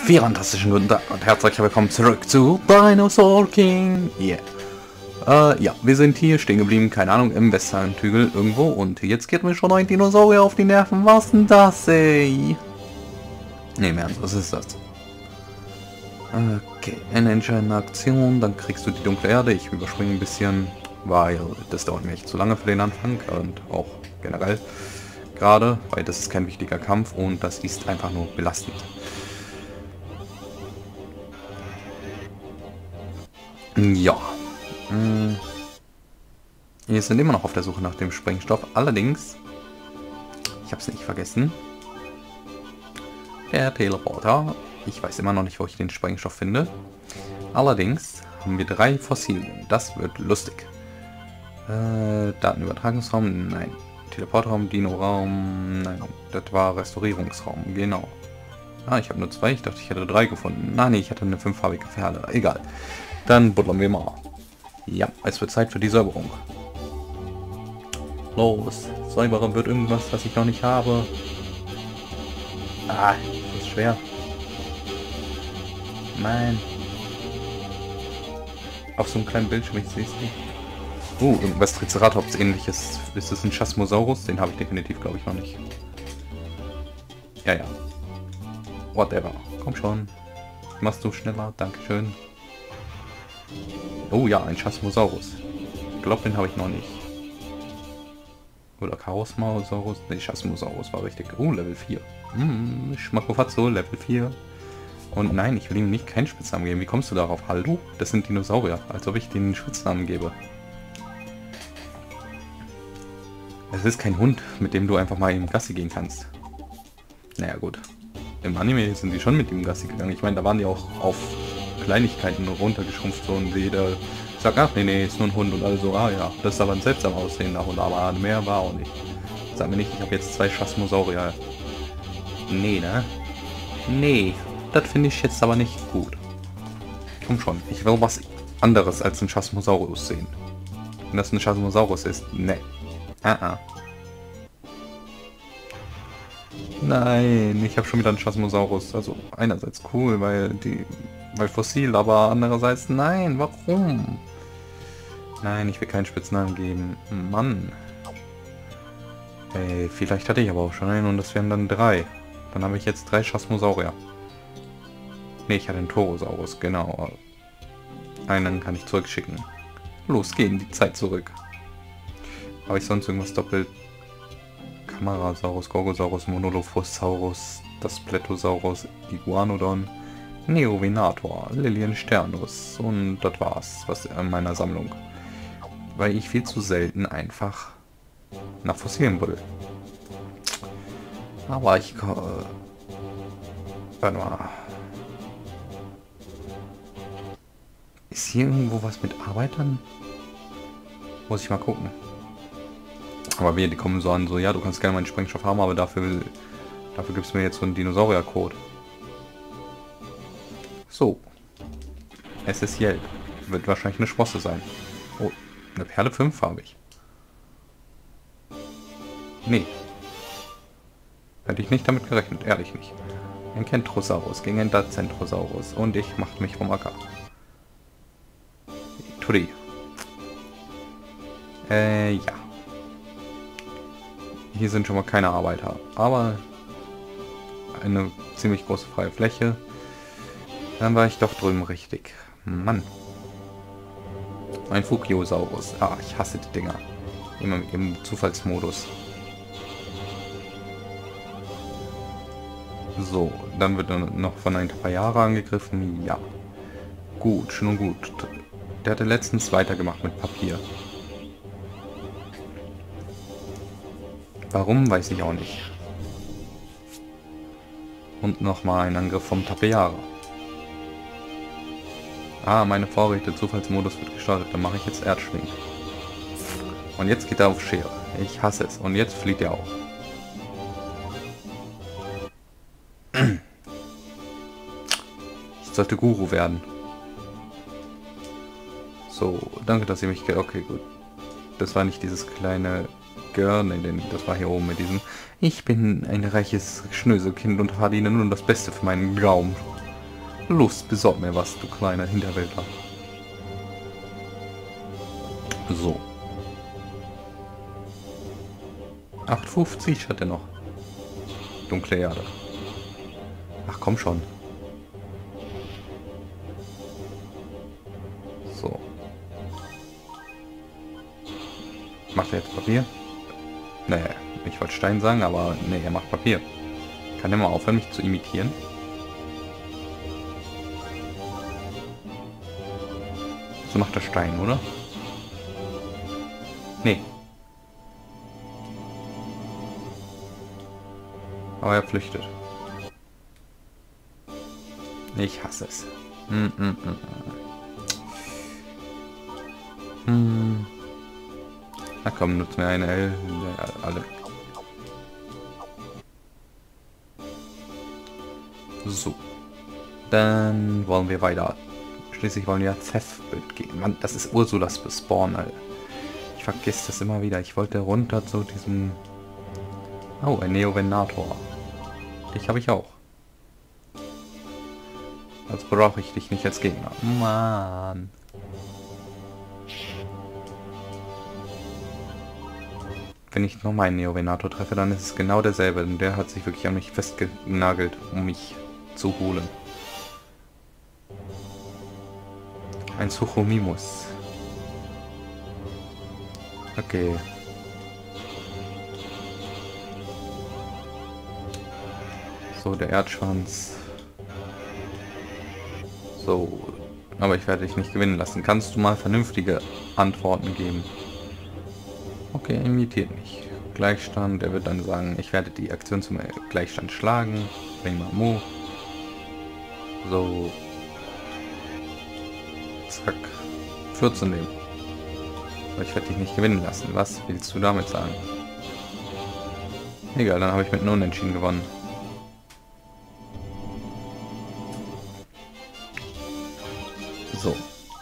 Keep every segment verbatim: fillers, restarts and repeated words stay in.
Fantastischen guten Tag und herzlich willkommen zurück zu Dinosaur King. Yeah. Äh, ja, wir sind hier stehen geblieben, keine Ahnung, im Western-Hügel irgendwo und jetzt geht mir schon ein Dinosaurier auf die Nerven. Was denn das, ey? Ne, im Ernst, was ist das? Okay, eine entscheidende Aktion, dann kriegst du die dunkle Erde. Ich überspringe ein bisschen, weil das dauert mir echt zu lange für den Anfang und auch generell gerade, weil das ist kein wichtiger Kampf und das ist einfach nur belastend. Ja. Hm. Wir sind immer noch auf der Suche nach dem Sprengstoff. Allerdings, ich habe es nicht vergessen, der Teleporter. Ich weiß immer noch nicht, wo ich den Sprengstoff finde. Allerdings haben wir drei Fossilien. Das wird lustig. Äh, Datenübertragungsraum, nein. Teleportraum, Dino-Raum, nein. Das war Restaurierungsraum, genau. Ah, ich habe nur zwei. Ich dachte, ich hätte drei gefunden. Nein, nee, ich hatte eine fünffarbige Perle. Egal. Dann buddern wir mal. Ja, es wird Zeit für die Säuberung. Los, säubere wird irgendwas, was ich noch nicht habe. Ah, das ist schwer. Nein. Auf so einem kleinen Bildschirm, ich sehe es nicht. Uh, irgendwas Triceratops ähnliches. Ist das ein Chasmosaurus? Den habe ich definitiv, glaube ich, noch nicht. Ja, ja. Whatever. Komm schon. Machst du schneller? Dankeschön. Oh ja, ein Chasmosaurus. Ich glaube, den habe ich noch nicht. Oder Chaosmosaurus? Ne, Chasmosaurus war richtig. Oh, Level vier. Hm, Schmackofazzo, Level vier. Und nein, ich will ihm nicht keinen Spitznamen geben. Wie kommst du darauf? Hallo? Das sind Dinosaurier. Als ob ich denen einen Spitznamen gebe. Es ist kein Hund, mit dem du einfach mal im Gassi gehen kannst. Naja, gut. Im Anime sind die schon mit ihm Gassi gegangen. Ich meine, da waren die auch auf Kleinigkeiten runtergeschrumpft, so, und jeder sagt, ach nee, nee, ist nur ein Hund, und alle so, ah ja, das ist aber ein seltsam aussehender Hund, aber mehr war auch nicht. Sag mir nicht, ich habe jetzt zwei Chasmosaurier. Nee, ne? Nee, das finde ich jetzt aber nicht gut. Komm schon, ich will was anderes als ein Chasmosaurus sehen. Wenn das ein Chasmosaurus ist, ne. Ah, ah. Nein, ich habe schon wieder einen Chasmosaurus. Also einerseits cool, weil die, weil fossil, aber andererseits nein, warum? Nein, ich will keinen Spitznamen geben. Mann. Ey, vielleicht hatte ich aber auch schon einen und das wären dann drei. Dann habe ich jetzt drei Chasmosaurier. Ne, ich hatte einen Torosaurus, genau. Einen kann ich zurückschicken. Los, gehen die Zeit zurück. Habe ich sonst irgendwas doppelt? Camarasaurus, Gorgosaurus, Monolophosaurus, das Pletosaurus, Iguanodon, Neovenator, Liliensternus und das war's, was in meiner Sammlung. Weil ich viel zu selten einfach nach Fossilien buddel. Aber ich... Äh, warte mal. Ist hier irgendwo was mit Arbeitern? Muss ich mal gucken. Aber wir, die kommen so an, so, ja, du kannst gerne meinen Sprengstoff haben, aber dafür, dafür gibst du mir jetzt so einen Dinosaurier-Code. So. Essentiell. Wird wahrscheinlich eine Sprosse sein. Oh, eine Perle fünffarbig. Nee. Hätte ich nicht damit gerechnet, ehrlich nicht. Ein Kentrosaurus gegen ein Dacentrosaurus und ich mache mich vom Acker. Tudi. Äh, ja. Hier sind schon mal keine Arbeiter, aber eine ziemlich große freie Fläche. Dann war ich doch drüben richtig. Mann. Ein Fukiosaurus. Ah, ich hasse die Dinger. Immer im Zufallsmodus. So, dann wird er noch von ein Tapajara angegriffen. Ja. Gut, schon und gut. Der hatte letztens weitergemacht mit Papier. Warum, weiß ich auch nicht. Und nochmal ein Angriff vom Tapejara. Ah, meine Vorräte, Zufallsmodus wird gestartet. Dann mache ich jetzt Erdschwing. Und jetzt geht er auf Schere. Ich hasse es. Und jetzt fliegt er auch. Ich sollte Guru werden. So, danke, dass ihr mich... Okay, gut. Das war nicht dieses kleine... Gerne, denn das war hier oben mit diesem. Ich bin ein reiches Schnöselkind und verdiene nun das Beste für meinen Raum. Los, besorg mir was, du kleiner Hinterwäldler. So. acht fünfzig hat er noch. Dunkle Erde. Ach komm schon. So. Macht er jetzt Papier? Nee, ich wollte Stein sagen, aber nee, er macht Papier. Kann er mal aufhören, mich zu imitieren? So macht er Stein, oder? Nee. Aber er flüchtet. Ich hasse es. Hm, hm, hm. Hm. Na komm, nutzen wir eine L. Alle. So. Dann wollen wir weiter. Schließlich wollen wir ja Theft gehen. Mann, das ist Ursulas Spawn, Alter. Ich vergesse das immer wieder. Ich wollte runter zu diesem... Oh, ein Neovenator. Dich habe ich auch. Also brauche ich dich nicht als Gegner. Mann. Wenn ich nochmal einen Neovenator treffe, dann ist es genau derselbe. Und der hat sich wirklich an mich festgenagelt, um mich zu holen. Ein Suchomimus. Okay. So, der Erdschwanz. So. Aber ich werde dich nicht gewinnen lassen. Kannst du mal vernünftige Antworten geben? Okay, er imitiert mich. Gleichstand. Er wird dann sagen, ich werde die Aktion zum Gleichstand schlagen. Bring mal Mo. So. Zack. vierzehn nehmen. Aber ich werde dich nicht gewinnen lassen. Was willst du damit sagen? Egal, dann habe ich mit einem Unentschieden gewonnen. So.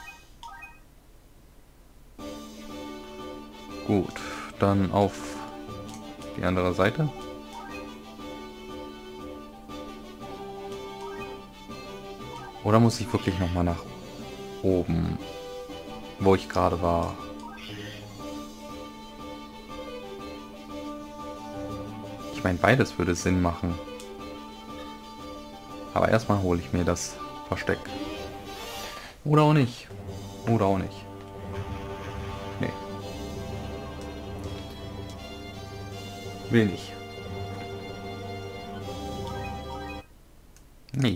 Gut, dann auf die andere Seite. Oder muss ich wirklich noch mal nach oben, wo ich gerade war? Ich meine, beides würde Sinn machen. Aber erstmal hole ich mir das Versteck. Oder auch nicht. Oder auch nicht. Nee. Will nicht. Nee.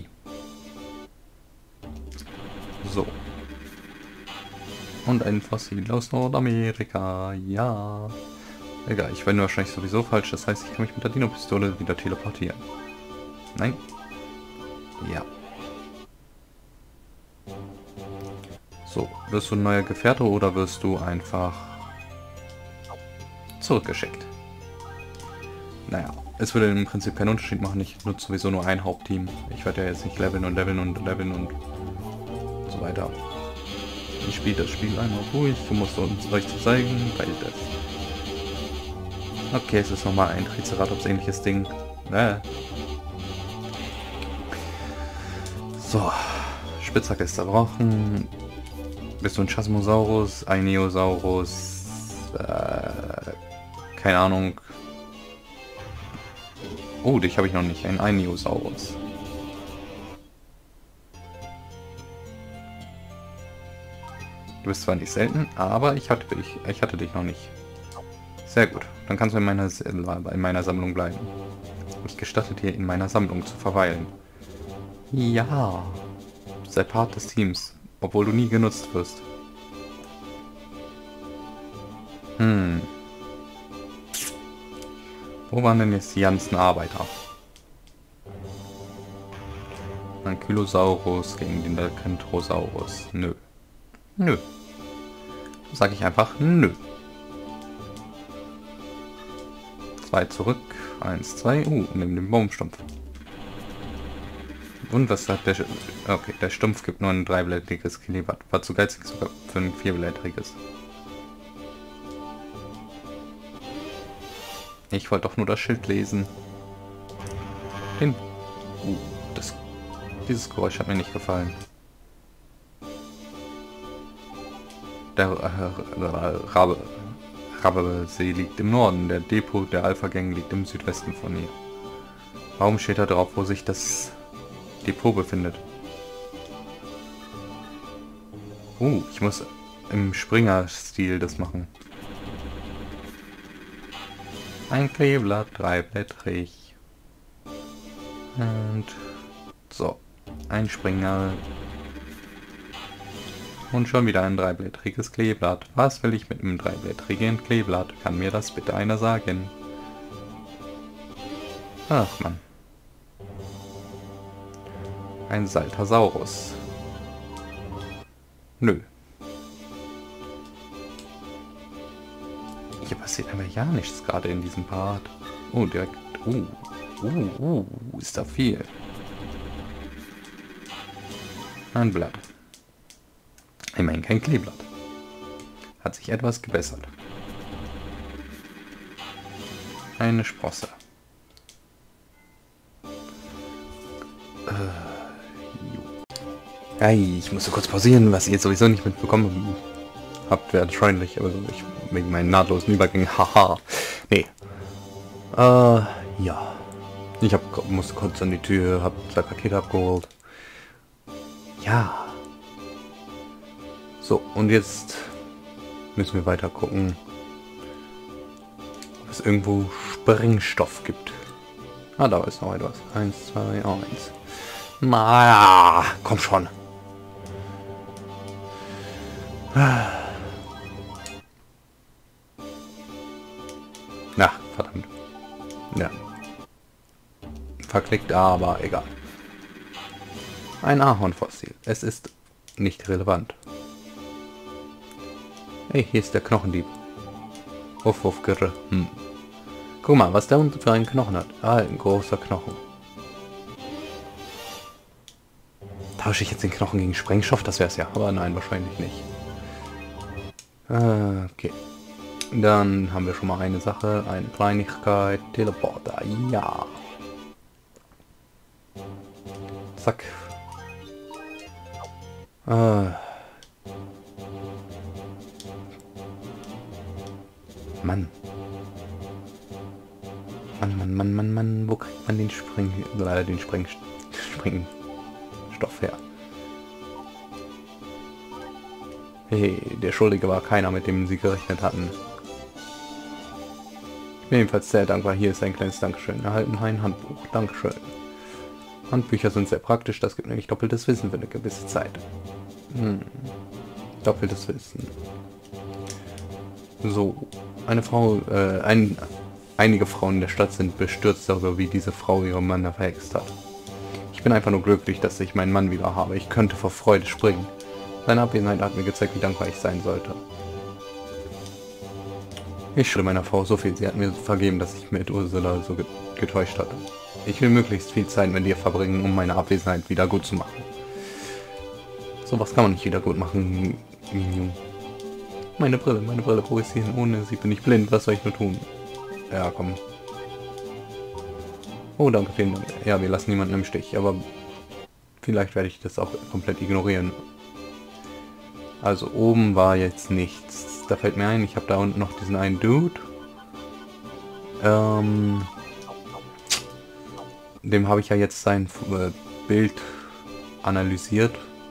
So. Und ein Fossil aus Nordamerika. Ja. Egal, ich werde wahrscheinlich sowieso falsch. Das heißt, ich kann mich mit der Dino-Pistole wieder teleportieren. Nein. Ja. So, wirst du ein neuer Gefährte oder wirst du einfach zurückgeschickt? Naja, es würde im Prinzip keinen Unterschied machen. Ich nutze sowieso nur ein Hauptteam. Ich werde ja jetzt nicht leveln und leveln und leveln und so weiter. Ich spiele das Spiel einmal ruhig, um es uns euch zu zeigen, weil das... Okay, es ist nochmal ein Triceratops ähnliches Ding. Äh. So, Spitzhacke ist zerbrochen. Bist du ein Chasmosaurus, ein Neosaurus, äh, keine Ahnung. Oh, dich habe ich noch nicht, ein Einiosaurus. Du bist zwar nicht selten, aber ich hatte dich, ich hatte dich noch nicht. Sehr gut, dann kannst du in meiner, in meiner Sammlung bleiben. Ich gestatte dir, in meiner Sammlung zu verweilen. Ja, sei Part des Teams, obwohl du nie genutzt wirst. Hm. Wo waren denn jetzt die ganzen Arbeiter? Ein Kylosaurus gegen den Kentrosaurus. Nö. Nö. Sag ich einfach nö. Zwei zurück. Eins, zwei. Uh, neben dem Baumstumpf. Und was hat der... Sch okay, der Stumpf gibt nur ein dreiblättriges Kilibat. War zu geizig sogar für ein vierblättriges. Ich wollte doch nur das Schild lesen. Hin. Uh, das Dieses Geräusch hat mir nicht gefallen. Der äh, Rabe, Rabe-See liegt im Norden. Der Depot der Alpha-Gang liegt im Südwesten von hier. Warum steht da drauf, wo sich das Depot befindet? Uh, ich muss im Springer-Stil das machen. Ein Kleeblatt, dreiblättrig. Und so, ein Springer. Und schon wieder ein dreiblättriges Kleeblatt. Was will ich mit einem dreiblättrigen Kleeblatt? Kann mir das bitte einer sagen? Ach Mann. Ein Saltasaurus. Nö. Hier passiert aber ja nichts gerade in diesem Part. Oh, direkt. Uh, uh, uh, ist da viel. Ein Blatt. Immerhin kein Kleeblatt. Hat sich etwas gebessert. Eine Sprosse. Äh, hey, ich musste kurz pausieren, was ihr jetzt sowieso nicht mitbekommen habt, wahrscheinlich, aber so ich, wegen meinen nahtlosen Übergängen. Haha. Nee. Äh, ja. Ich hab, musste kurz an die Tür, hab zwei Pakete abgeholt. Ja. So, und jetzt müssen wir weiter gucken, ob es irgendwo Sprengstoff gibt. Ah, da ist noch etwas. Eins, zwei, eins. Na, komm schon. Na, verdammt. Ja. Verklickt, aber egal. Ein Ahornfossil. Es ist nicht relevant. Hey, hier ist der Knochendieb. Uff, uff, Girre. Hm. Guck mal, was der unten für einen Knochen hat. Ah, ein großer Knochen. Tausche ich jetzt den Knochen gegen Sprengstoff? Das wäre es ja. Aber nein, wahrscheinlich nicht. Okay. Dann haben wir schon mal eine Sache. Eine Kleinigkeit. Teleporter. Ja. Zack. Äh. Mann. Mann, Mann, Mann, Mann, Mann. Wo kriegt man den Spring... Leider den Spreng... Sprengstoff her? Hey, der Schuldige war keiner, mit dem sie gerechnet hatten. Ich bin jedenfalls sehr dankbar. Hier ist ein kleines Dankeschön. Erhalten ein Handbuch. Dankeschön. Handbücher sind sehr praktisch. Das gibt nämlich doppeltes Wissen für eine gewisse Zeit. Hm. Doppeltes Wissen. So. Eine Frau, äh, ein, einige Frauen in der Stadt sind bestürzt darüber, wie diese Frau ihren Mann verhext hat. Ich bin einfach nur glücklich, dass ich meinen Mann wieder habe. Ich könnte vor Freude springen. Seine Abwesenheit hat mir gezeigt, wie dankbar ich sein sollte. Ich schulde meiner Frau so viel. Sie hat mir vergeben, dass ich mit Ursula so getäuscht hatte. Ich will möglichst viel Zeit mit dir verbringen, um meine Abwesenheit wieder gut zu machen. So was kann man nicht wieder gut machen. Meine Brille, meine Brille, wo ist sie hin? Ohne sie bin ich blind. Was soll ich nur tun? Ja, komm. Oh, danke, vielen Dank. Ja, wir lassen niemanden im Stich, aber vielleicht werde ich das auch komplett ignorieren. Also oben war jetzt nichts. Da fällt mir ein, ich habe da unten noch diesen einen Dude. Ähm, dem habe ich ja jetzt sein äh, Bild analysiert.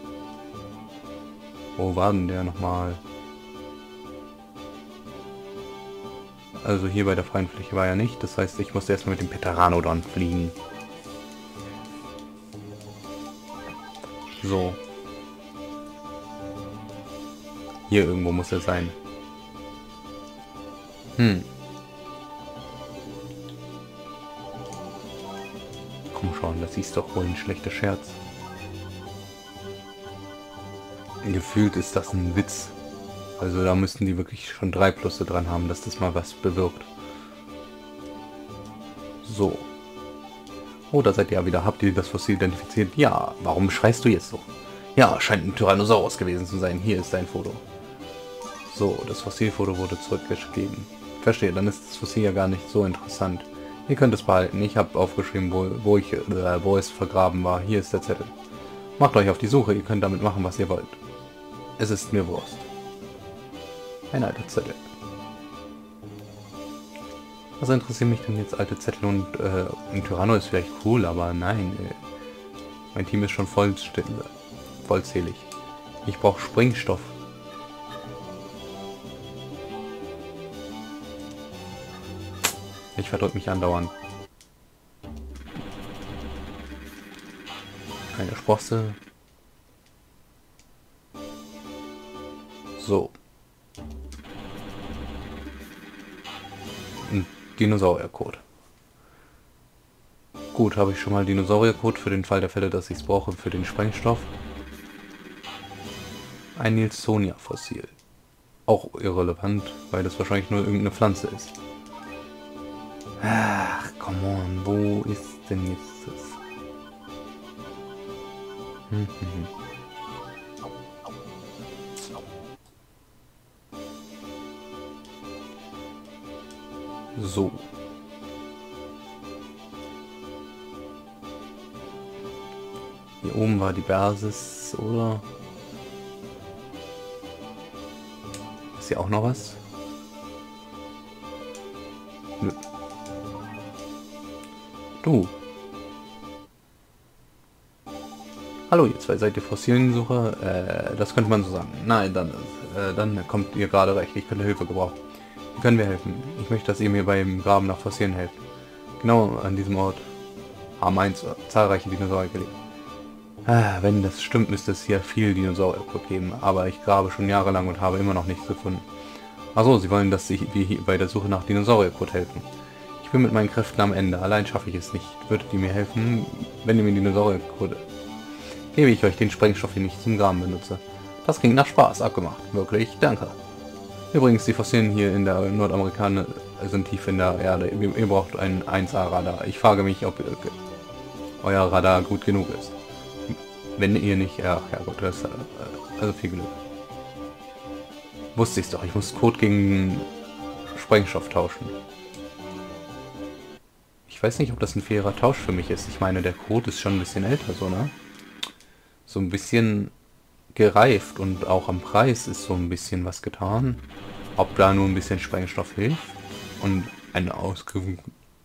Wo war denn der nochmal? Also hier bei der freien Fläche war ja nicht. Das heißt, ich musste erstmal mit dem Pteranodon fliegen. So. Hier irgendwo muss er sein. Hm. Komm schon, das ist doch wohl ein schlechter Scherz. Gefühlt ist das ein Witz. Also da müssten die wirklich schon drei Plusse dran haben, dass das mal was bewirkt. So. Oh, da seid ihr ja wieder. Habt ihr das Fossil identifiziert? Ja. Warum schreist du jetzt so? Ja, scheint ein Tyrannosaurus gewesen zu sein. Hier ist dein Foto. So, das Fossilfoto wurde zurückgegeben. Verstehe, dann ist das Fossil ja gar nicht so interessant. Ihr könnt es behalten. Ich habe aufgeschrieben, wo, wo, ich, äh, wo es vergraben war. Hier ist der Zettel. Macht euch auf die Suche. Ihr könnt damit machen, was ihr wollt. Es ist mir Wurst. Ein alter Zettel. Was interessiert mich denn jetzt alte Zettel und äh, ein Tyranno ist vielleicht cool, aber nein. Äh, mein Team ist schon voll vollzählig. Ich brauche Sprengstoff. Ich verdrück mich andauernd. Eine Sprosse. So. Ein Dinosauriercode. Gut, habe ich schon mal Dinosauriercode für den Fall der Fälle, dass ich es brauche für den Sprengstoff. Ein Nilssonia-Fossil. Auch irrelevant, weil das wahrscheinlich nur irgendeine Pflanze ist. Ach, come on, wo ist denn jetzt das? Hm, hm, hm. So. Hier oben war die Basis, oder? Ist hier auch noch was? Nö. Du. Hallo, ihr zwei, seid ihr Fossiliensucher? Äh, das könnte man so sagen. Nein, dann, äh, dann kommt ihr gerade recht. Ich könnte Hilfe gebrauchen. Wie können wir helfen? Ich möchte, dass ihr mir beim Graben nach Fossilien helft. Genau an diesem Ort haben eins zahlreiche Dinosaurier gelebt. Ah, wenn das stimmt, müsste es hier viel Dinosaurier geben, aber ich grabe schon jahrelang und habe immer noch nichts gefunden. Achso, Sie wollen, dass ich wir hier bei der Suche nach Dinosaurierkot helfen. Ich bin mit meinen Kräften am Ende, allein schaffe ich es nicht. Würdet ihr mir helfen, wenn ihr mir Dinosaurierkot gebe ich euch den Sprengstoff, den ich zum Graben benutze. Das klingt nach Spaß, abgemacht. Wirklich, danke. Übrigens, die Fossilien hier in der Nordamerikaner sind tief in der Erde. Ihr, ihr braucht ein eins A Radar. Ich frage mich, ob euer Radar gut genug ist. Wenn ihr nicht... Ach ja gut, das ist also viel Glück. Wusste ich's doch, ich muss Code gegen Sprengstoff tauschen. Ich weiß nicht, ob das ein fairer Tausch für mich ist. Ich meine, der Code ist schon ein bisschen älter, so, ne? So ein bisschen gereift und auch am Preis ist so ein bisschen was getan. Ob da nur ein bisschen Sprengstoff hilft und ein ausgewogen...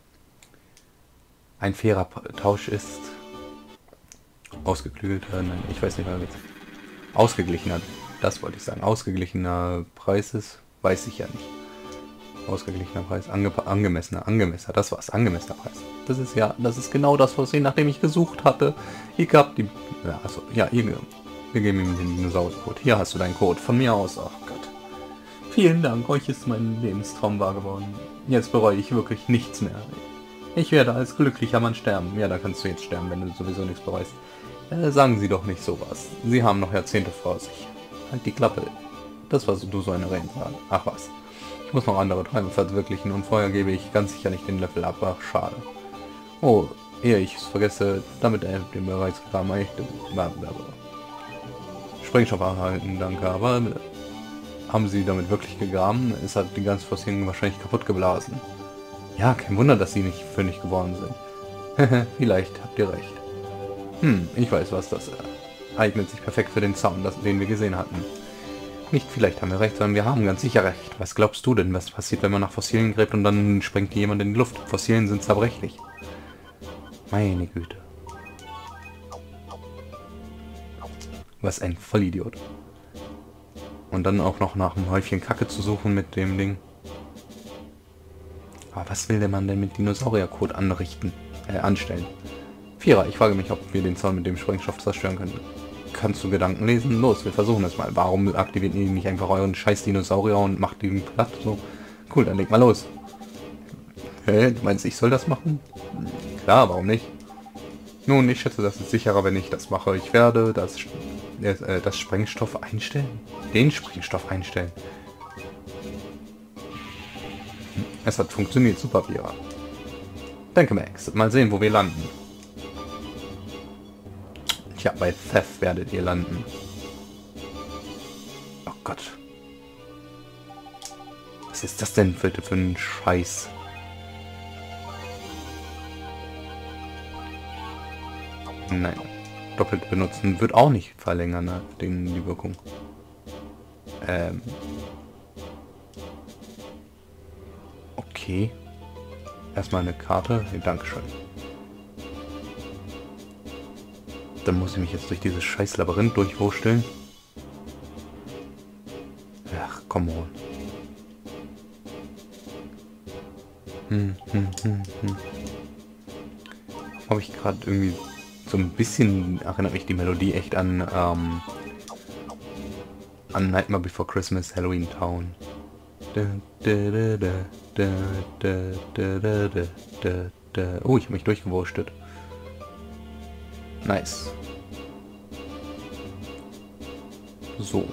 ein fairer Tausch ist... Ausgeklügelter, nein, ich weiß nicht mehr jetzt. Ausgeglichener, das wollte ich sagen. Ausgeglichener Preis ist, weiß ich ja nicht. Ausgeglichener Preis, ange angemessener, angemessener, das war's, angemessener Preis. Das ist ja, das ist genau das Versehen, nachdem ich gesucht hatte. Ihr habt die, ja, also, ja, ihr, wir geben ihm den Dinosauriercode. Hier hast du deinen Code, von mir aus, ach Gott. Vielen Dank, euch ist mein Lebenstraum wahr geworden. Jetzt bereue ich wirklich nichts mehr. Ich werde als glücklicher Mann sterben. Ja, da kannst du jetzt sterben, wenn du sowieso nichts bereust. Äh, sagen Sie doch nicht sowas. Sie haben noch Jahrzehnte vor sich. Halt die Klappe. Das war so, du so eine Redensart. Ach was. Ich muss noch andere Träume verwirklichen und vorher gebe ich ganz sicher nicht den Löffel ab. Ach, schade. Oh, ehe ich es vergesse, damit er den bereits gegraben möchte. Sprengstoff erhalten, danke. Aber haben Sie damit wirklich gegraben? Es hat die ganzen Fossilien wahrscheinlich kaputt geblasen. Ja, kein Wunder, dass Sie nicht fündig geworden sind. Vielleicht habt ihr recht. Hm, ich weiß was, das eignet sich perfekt für den Sound, das, den wir gesehen hatten. Nicht vielleicht haben wir recht, sondern wir haben ganz sicher recht. Was glaubst du denn, was passiert, wenn man nach Fossilien gräbt und dann sprengt jemand in die Luft? Fossilien sind zerbrechlich. Meine Güte. Was ein Vollidiot. Und dann auch noch nach einem Häufchen Kacke zu suchen mit dem Ding. Aber was will der Mann denn mit Dinosaurierkot anrichten, äh, anstellen? Vierer, ich frage mich, ob wir den Zaun mit dem Sprengstoff zerstören können. Kannst du Gedanken lesen? Los, wir versuchen es mal. Warum aktiviert ihr nicht einfach euren scheiß Dinosaurier und macht ihn platt? So, cool, dann leg mal los. Hä, du meinst, ich soll das machen? Klar, warum nicht? Nun, ich schätze, das ist sicherer, wenn ich das mache. Ich werde das, äh, das Sprengstoff einstellen. Den Sprengstoff einstellen. Es hat funktioniert, super, Vierer. Danke, Max. Mal sehen, wo wir landen. Tja, bei Theft werdet ihr landen. Oh Gott. Was ist das denn bitte für ein Scheiß? Nein. Doppelt benutzen wird auch nicht verlängern, ne? Den, die Wirkung. Ähm. Okay. Erstmal eine Karte. Nee, Dankeschön. Dann muss ich mich jetzt durch dieses scheiß Labyrinth durchwursteln. Ach, komm on. Hm, hm, hm, hm. Habe ich gerade irgendwie so ein bisschen, erinnert mich die Melodie echt an ähm, an Nightmare Before Christmas, Halloween Town. Oh, ich habe mich durchgewurstet. Nice. So.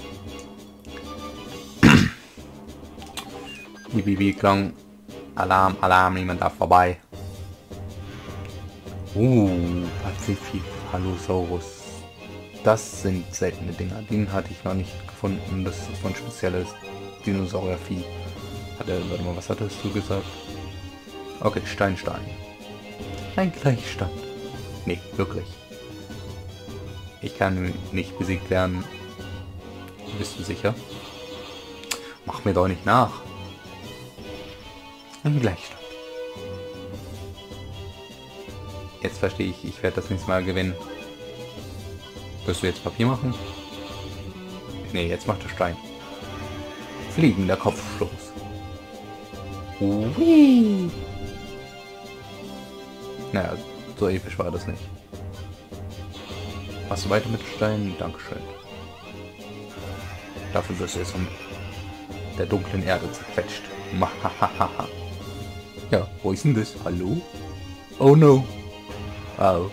Die Bibi klang. Alarm, Alarm, niemand darf vorbei. Uh, Paciphalosaurus. Das sind seltene Dinger. Den hatte ich noch nicht gefunden. Das ist so ein spezielles Dinosauriervieh. Hat er, warte mal, was hattest du gesagt? Okay, Steinstein. Ein Gleichstand. Nee, wirklich. Ich kann nicht besiegt werden. Bist du sicher? Mach mir doch nicht nach. Ein Gleichstand. Jetzt verstehe ich, ich werde das nächste Mal gewinnen. Wirst du jetzt Papier machen? Nee, jetzt macht der Stein. Fliegender Kopfstoß. Ui. Naja, so episch war das nicht. Machst du weiter mit Stein? Dankeschön. Dafür wirst du jetzt von der dunklen Erde zerquetscht. Mahahaha. Ja, wo ist denn das? Hallo? Oh no. Oh.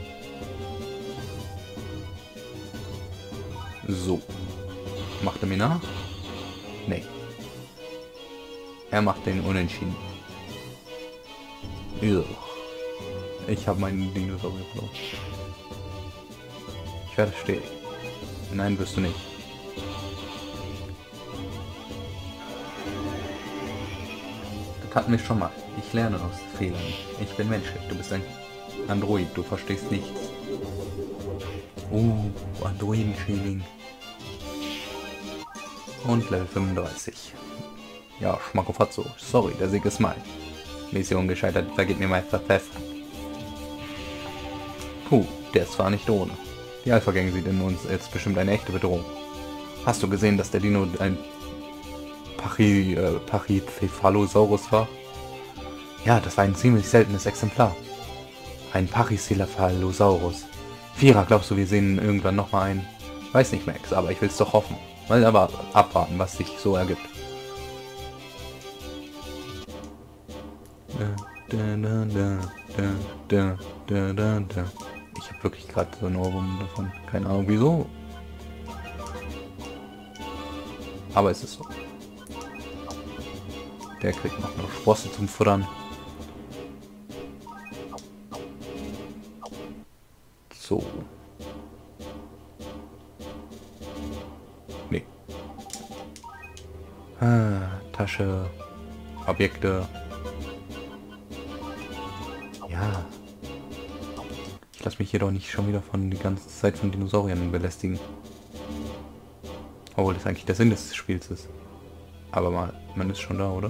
So. Macht er mir nach? Nee. Er macht den Unentschieden. Ugh. Ich habe meinen Dinosaurier verloren. Ich werde stehen. Nein, wirst du nicht. Das hatten wir schon mal. Ich lerne aus Fehlern. Ich bin menschlich. Du bist ein Android. Du verstehst nichts. Uh, Androiden-Shaming. Und Level fünfunddreißig. Ja, Schmackofatzo. Sorry, der Sieg ist mein. Mission gescheitert, vergebt mir Meister Theft. Puh, der ist zwar nicht ohne. Die Alpha-Gang sieht in uns jetzt bestimmt eine echte Bedrohung. Hast du gesehen, dass der Dino ein Pachy, äh, Pachycephalosaurus war? Ja, das war ein ziemlich seltenes Exemplar. Ein Pachycephalosaurus. Vierer, glaubst du, wir sehen irgendwann nochmal einen? Weiß nicht, Max, aber ich will's doch hoffen. Mal aber abwarten, was sich so ergibt. Ich habe wirklich gerade so einen Ohrwurm davon. Keine Ahnung wieso. Aber es ist so. Der kriegt noch eine Sprosse zum Futtern. So. Nee. Ah, Tasche. Objekte. Ja. Ich lasse mich hier doch nicht schon wieder von die ganze Zeit von Dinosauriern belästigen. Obwohl das eigentlich der Sinn des Spiels ist. Aber mal, man ist schon da, oder?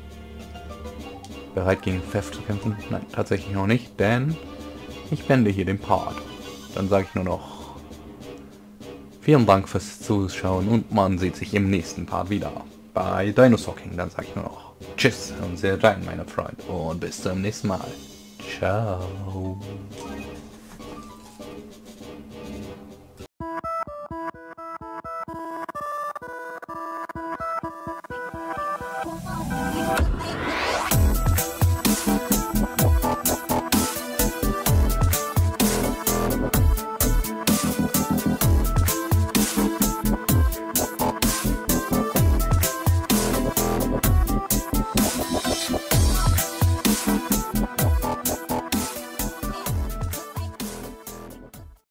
Bereit gegen Theft zu kämpfen? Nein, tatsächlich noch nicht, denn ich beende hier den Part. Dann sage ich nur noch vielen Dank fürs Zuschauen und man sieht sich im nächsten Part wieder bei Dinosaur King. Dann sage ich nur noch Tschüss und sehr dank, meine Freunde, und bis zum nächsten Mal. Ciao.